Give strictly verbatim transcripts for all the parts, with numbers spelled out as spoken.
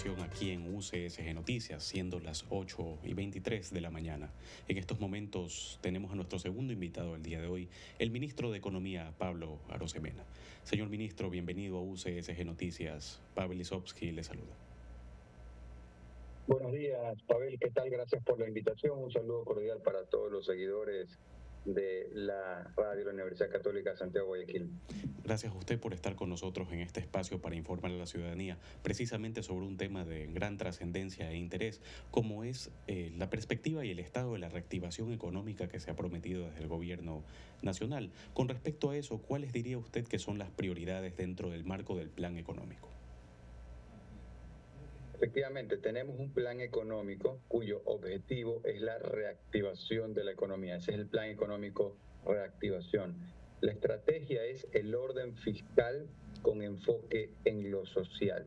información aquí en U C S G Noticias, siendo las ocho y veintitrés de la mañana. En estos momentos tenemos a nuestro segundo invitado del día de hoy, el ministro de Economía, Pablo Arosemena. Señor ministro, bienvenido a U C S G Noticias. Pavel Lisovsky le saluda. Buenos días, Pavel, ¿qué tal? Gracias por la invitación. Un saludo cordial para todos los seguidores de la radio de la Universidad Católica de Santiago Guayaquil. Gracias a usted por estar con nosotros en este espacio para informar a la ciudadanía precisamente sobre un tema de gran trascendencia e interés, como es eh, la perspectiva y el estado de la reactivación económica que se ha prometido desde el gobierno nacional. Con respecto a eso, ¿cuáles diría usted que son las prioridades dentro del marco del plan económico? Efectivamente, tenemos un plan económico cuyo objetivo es la reactivación de la economía. Ese es el plan económico reactivación. La estrategia es el orden fiscal con enfoque en lo social.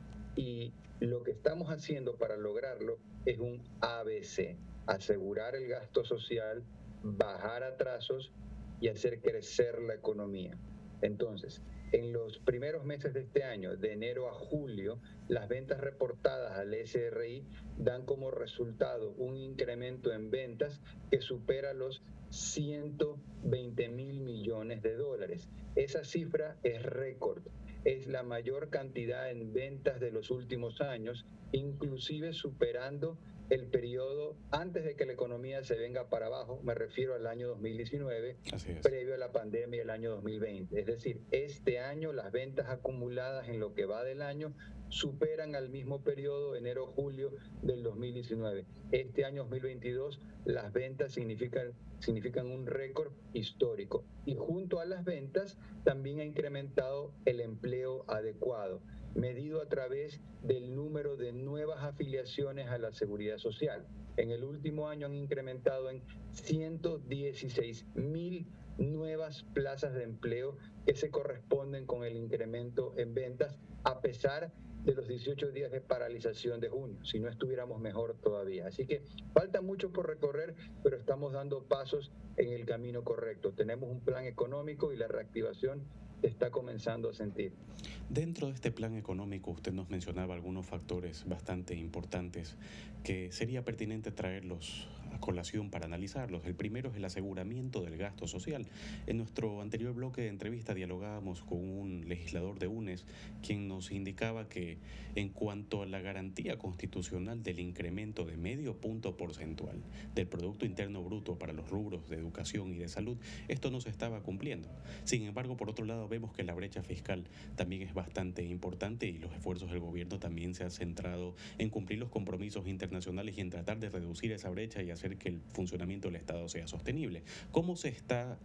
Y lo que estamos haciendo para lograrlo es un A B C: asegurar el gasto social, bajar atrasos y hacer crecer la economía. Entonces, en los primeros meses de este año, de enero a julio, las ventas reportadas al S R I dan como resultado un incremento en ventas que supera los ciento veinte mil millones de dólares. Esa cifra es récord, es la mayor cantidad en ventas de los últimos años, inclusive superando el periodo antes de que la economía se venga para abajo, me refiero al año dos mil diecinueve, previo a la pandemia del año dos mil veinte. Es decir, este año las ventas acumuladas en lo que va del año superan al mismo periodo, enero-julio del dos mil diecinueve. Este año dos mil veintidós las ventas significan, significan un récord histórico. Y junto a las ventas también ha incrementado el empleo adecuado, medido a través del número de nuevas afiliaciones a la seguridad social. En el último año han incrementado en ciento dieciséis mil nuevas plazas de empleo que se corresponden con el incremento en ventas, a pesar de los dieciocho días de paralización de junio, si no estuviéramos mejor todavía. Así que falta mucho por recorrer, pero estamos dando pasos en el camino correcto. Tenemos un plan económico y la reactivación está comenzando a sentir. Dentro de este plan económico usted nos mencionaba algunos factores bastante importantes que sería pertinente traerlos a colación para analizarlos. El primero es el aseguramiento del gasto social. En nuestro anterior bloque de entrevista dialogábamos con un legislador de U N E S quien nos indicaba que en cuanto a la garantía constitucional del incremento de medio punto porcentual del Producto Interno Bruto para los rubros de educación y de salud, esto no se estaba cumpliendo. Sin embargo, por otro lado, vemos que la brecha fiscal también es bastante importante y los esfuerzos del gobierno también se han centrado en cumplir los compromisos internacionales y en tratar de reducir esa brecha y hacer que el funcionamiento del Estado sea sostenible. ¿Cómo se está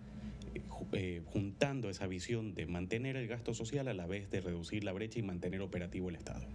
eh, juntando esa visión de mantener el gasto social a la vez de reducir la brecha y mantener operativo el Estado?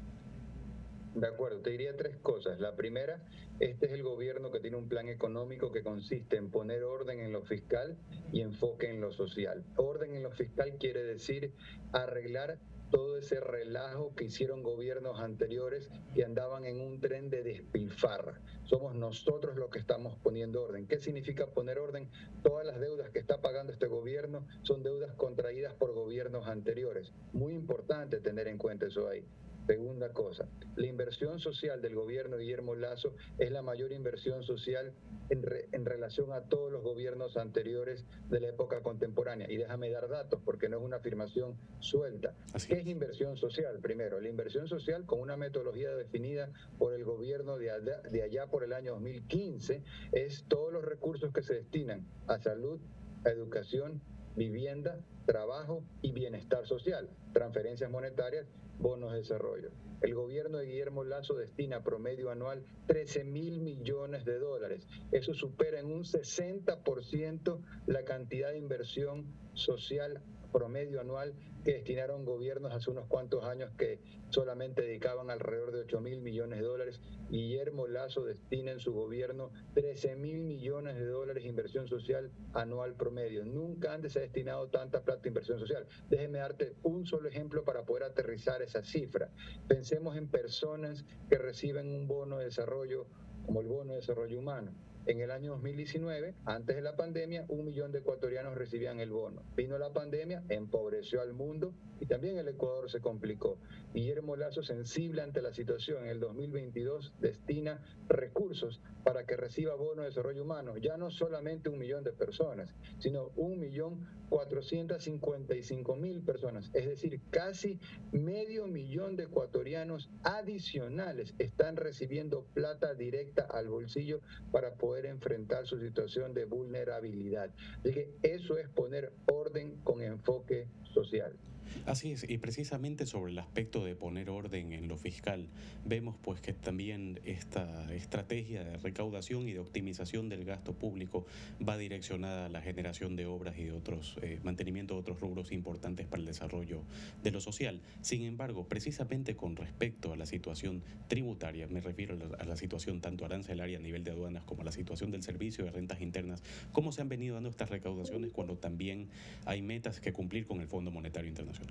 De acuerdo, te diría tres cosas. La primera, este es el gobierno que tiene un plan económico que consiste en poner orden en lo fiscal y enfoque en lo social. Orden en lo fiscal quiere decir arreglar todo ese relajo que hicieron gobiernos anteriores que andaban en un tren de despilfarra. Somos nosotros los que estamos poniendo orden. ¿Qué significa poner orden? Todas las deudas que está pagando este gobierno son deudas contraídas por gobiernos anteriores. Muy importante tener en cuenta eso ahí. Segunda cosa, la inversión social del gobierno de Guillermo Lasso es la mayor inversión social en, re, en relación a todos los gobiernos anteriores de la época contemporánea. Y déjame dar datos porque no es una afirmación suelta. ¿Qué es inversión social? Primero, la inversión social, con una metodología definida por el gobierno de allá, de allá por el año dos mil quince, es todos los recursos que se destinan a salud, a educación, vivienda, trabajo y bienestar social, transferencias monetarias, bonos de desarrollo. El gobierno de Guillermo Lasso destina promedio anual trece mil millones de dólares. Eso supera en un sesenta por ciento la cantidad de inversión social promedio anual que destinaron gobiernos hace unos cuantos años que solamente dedicaban alrededor de ocho mil millones de dólares. Guillermo Lasso destina en su gobierno trece mil millones de dólares de inversión social anual promedio. Nunca antes se ha destinado tanta plata a inversión social. Déjeme darte un solo ejemplo para poder aterrizar esa cifra. Pensemos en personas que reciben un bono de desarrollo como el bono de desarrollo humano. En el año dos mil diecinueve, antes de la pandemia, un millón de ecuatorianos recibían el bono. Vino la pandemia, empobreció al mundo y también el Ecuador se complicó. Guillermo Lasso, sensible ante la situación, en el dos mil veintidós destina recursos para que reciba bono de desarrollo humano, ya no solamente un millón de personas, sino un millón cuatrocientos cincuenta y cinco mil personas, es decir, casi medio millón de ecuatorianos adicionales están recibiendo plata directa al bolsillo para poder enfrentar su situación de vulnerabilidad. Así que eso es poner orden con enfoque social. Así es, y precisamente sobre el aspecto de poner orden en lo fiscal, vemos pues que también esta estrategia de recaudación y de optimización del gasto público va direccionada a la generación de obras y de otros, eh, mantenimiento de otros rubros importantes para el desarrollo de lo social. Sin embargo, precisamente con respecto a la situación tributaria, me refiero a la, a la situación tanto arancelaria a nivel de aduanas como a la situación del servicio de rentas internas, ¿cómo se han venido dando estas recaudaciones cuando también hay metas que cumplir con el Fondo Monetario Internacional?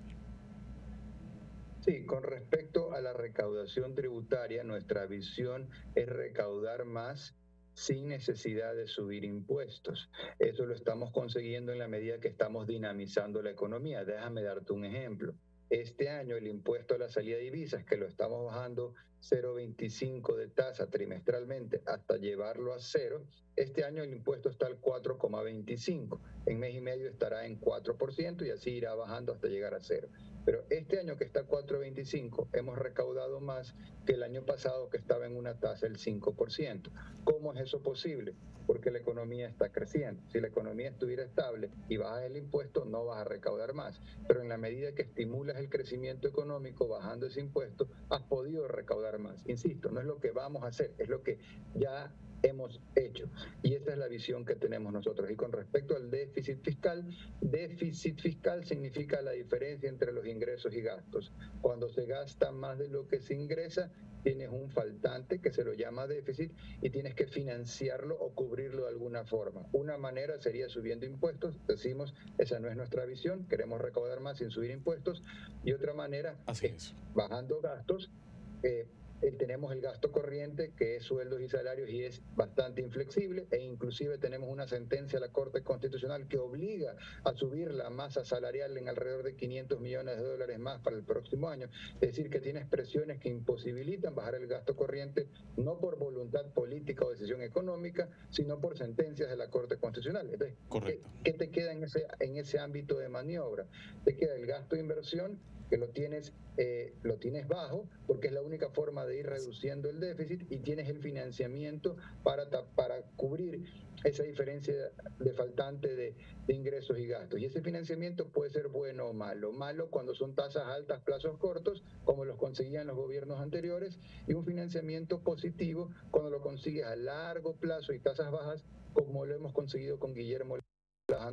Sí, con respecto a la recaudación tributaria, nuestra visión es recaudar más sin necesidad de subir impuestos. Eso lo estamos consiguiendo en la medida que estamos dinamizando la economía. Déjame darte un ejemplo. Este año el impuesto a la salida de divisas, que lo estamos bajando cero coma veinticinco de tasa trimestralmente hasta llevarlo a cero, este año el impuesto está al cuatro coma veinticinco. En mes y medio estará en cuatro por ciento y así irá bajando hasta llegar a cero. Pero este año que está a cuatro coma veinticinco hemos recaudado más que el año pasado que estaba en una tasa del cinco por ciento. ¿Cómo es eso posible? Porque la economía está creciendo. Si la economía estuviera estable y bajas el impuesto, no vas a recaudar más. Pero en la medida que estimulas el crecimiento económico bajando ese impuesto, has podido recaudar más. Insisto, no es lo que vamos a hacer, es lo que ya hemos hecho. Y esa es la visión que tenemos nosotros. Y con respecto al déficit fiscal, déficit fiscal significa la diferencia entre los ingresos y gastos. Cuando se gasta más de lo que se ingresa, tienes un faltante que se lo llama déficit y tienes que financiarlo o cubrirlo de alguna forma. Una manera sería subiendo impuestos, decimos, esa no es nuestra visión, queremos recaudar más sin subir impuestos, y otra manera Así es es. bajando gastos. eh, Eh, tenemos el gasto corriente, que es sueldos y salarios, y es bastante inflexible, e inclusive tenemos una sentencia de la Corte Constitucional que obliga a subir la masa salarial en alrededor de quinientos millones de dólares más para el próximo año. Es decir, que tienes presiones que imposibilitan bajar el gasto corriente, no por voluntad política o decisión económica, sino por sentencias de la Corte Constitucional. Entonces, ¿qué, ¿qué te queda en ese, en ese ámbito de maniobra? Te queda el gasto de inversión, que lo tienes, eh, lo tienes bajo, porque es la única forma de ir reduciendo el déficit, y tienes el financiamiento para, para cubrir esa diferencia de faltante de, de ingresos y gastos. Y ese financiamiento puede ser bueno o malo. Malo cuando son tasas altas, plazos cortos, como los conseguían los gobiernos anteriores, y un financiamiento positivo cuando lo consigues a largo plazo y tasas bajas, como lo hemos conseguido con Guillermo Lasso.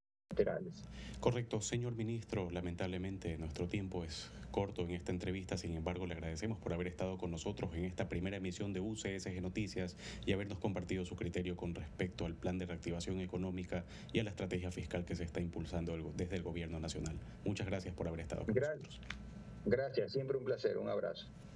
Correcto, señor ministro, lamentablemente nuestro tiempo es corto en esta entrevista, sin embargo le agradecemos por haber estado con nosotros en esta primera emisión de U C S G Noticias y habernos compartido su criterio con respecto al plan de reactivación económica y a la estrategia fiscal que se está impulsando desde el gobierno nacional. Muchas gracias por haber estado con gracias. nosotros. Gracias, siempre un placer, un abrazo.